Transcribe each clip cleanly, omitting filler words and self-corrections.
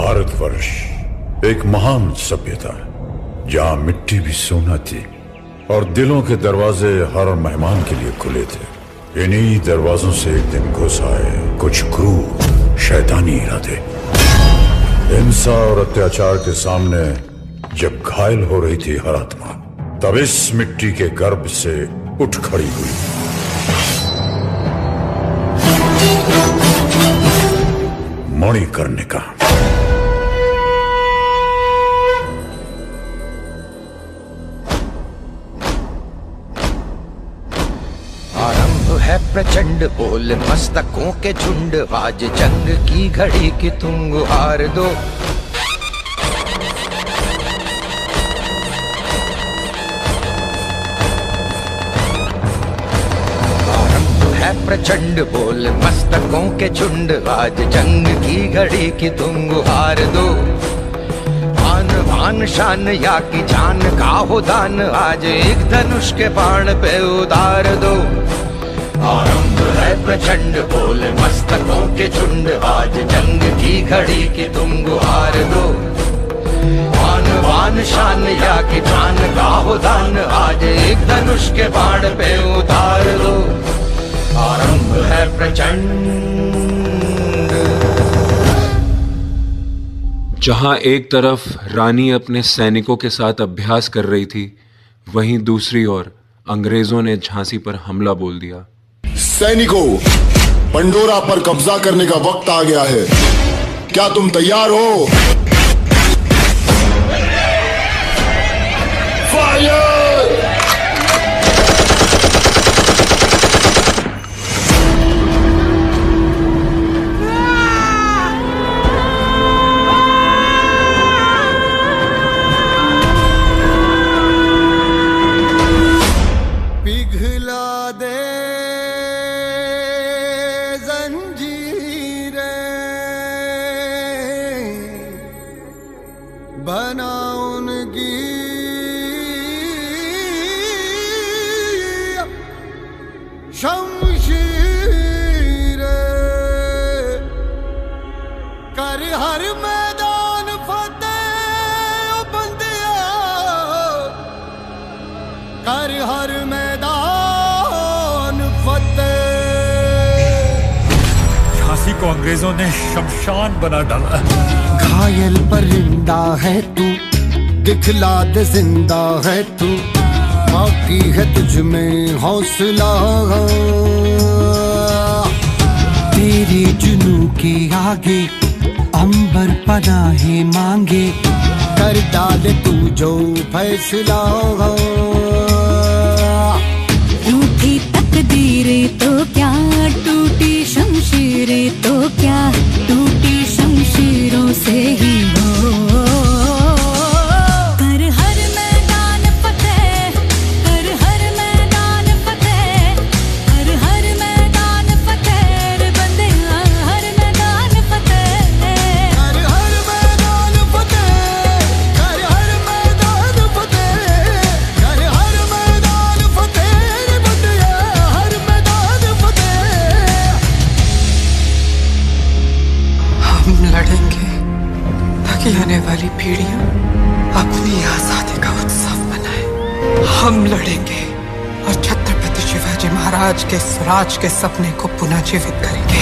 भारतवर्ष एक महान सभ्यता जहां मिट्टी भी सोना थी और दिलों के दरवाजे हर मेहमान के लिए खुले थे। इन्हीं दरवाजों से एक दिन घुस आए कुछ क्रूर शैतानी इरादे। हिंसा और अत्याचार के सामने जब घायल हो रही थी हर आत्मा, तब इस मिट्टी के गर्भ से उठ खड़ी हुई। मणिकर्णिका। आरंभ है प्रचंड बोल मस्तकों के झुंड, आज जंग की घड़ी की तुम गुहार दो। प्रचंड बोल मस्तकों के झुंड, आज जंग की घड़ी की तुम गुहार दो। आन बान शान या की जान का हो दान, आज एक धनुष के बाण पे उतार दो। आरंभ है प्रचंड बोल मस्तकों के झुंड, आज जंग की घड़ी की तुम गुहार दो। आन बान शान या की जान का हो दान, आज एक धनुष के बाण पे उतार दो। आरंभ है प्रचंड। जहां एक तरफ रानी अपने सैनिकों के साथ अभ्यास कर रही थी, वहीं दूसरी ओर अंग्रेजों ने झांसी पर हमला बोल दिया। सैनिकों, पंडोरा पर कब्जा करने का वक्त आ गया है। क्या तुम तैयार हो? फायर! को अंग्रेजों ने शमशान बना डाला। घायल परिंदा है तू, दिखला दे जिंदा है तू, बाकी है तुझ में हौसला। तेरे जुनू के आगे अंबर पनाहे मांगे, कर डाले तू जो फैसला। रूठी तकदीरें तो क्या, टूटी शमशीरें तो क्या, टूटी शमशीरों से ही हो। कर हर मैदान फतेह, कर हर मैदान फतेह, कर हर मैदान फतेह रे बंदे, हर मैदान फतेह। कर हर मैदान फतेह, कर हर मैदान फतेह, कर हर मैदान फतेह रे बंदे, हर मैदान फतेह। हम लड़ेंगे ताकि आने वाली पीढ़ियां अपनी आजादी का उत्सव मनाए। हम लड़ेंगे और छत्रपति शिवाजी महाराज के स्वराज के सपने को पुनः जीवित करेंगे।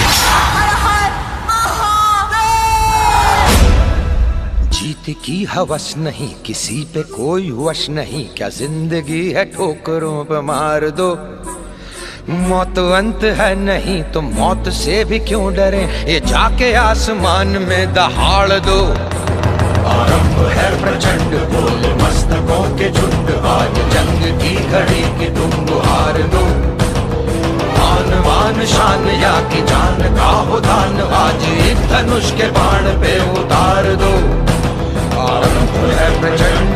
जीत की हवस नहीं, किसी पे कोई वश नहीं, क्या जिंदगी है ठोकरों पे मार दो। मौत अंत है नहीं तो मौत से भी क्यों डरे, ये जाके आसमान में दहाड़ दो। आरंभ है प्रचंड बोल मस्तकों के झुंड, आज जंग की घड़ी की तुम गुहार दो। आन बान शान या की जान का हो दान, आज एक धनुष के बाण पे उतार दो। आरंभ है प्रचंड,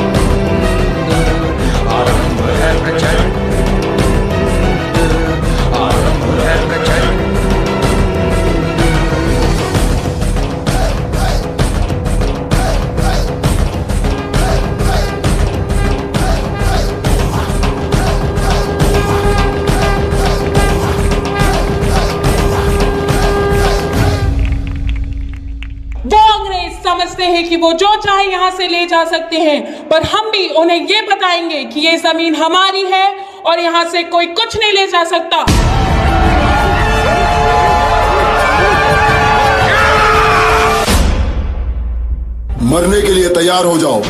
आरंभ है प्रचंड, आरंभ है प्रचंड। दो समझते हैं कि वो जो चाहे यहाँ से ले जा सकते हैं, पर हम भी उन्हें ये बताएंगे कि ये जमीन हमारी है और यहाँ से कोई कुछ नहीं ले जा सकता। मरने के लिए तैयार हो जाओ।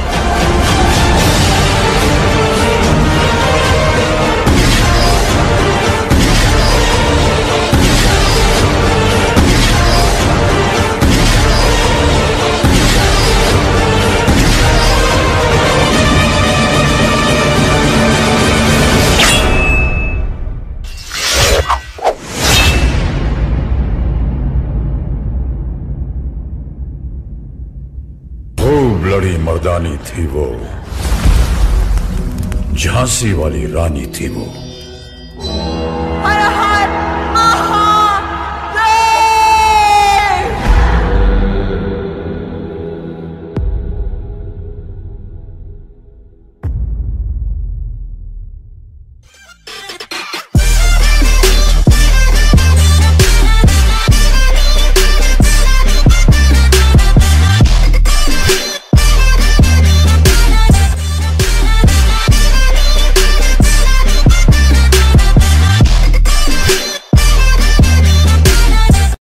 लड़ी मर्दानी थी वो, झांसी वाली रानी थी वो।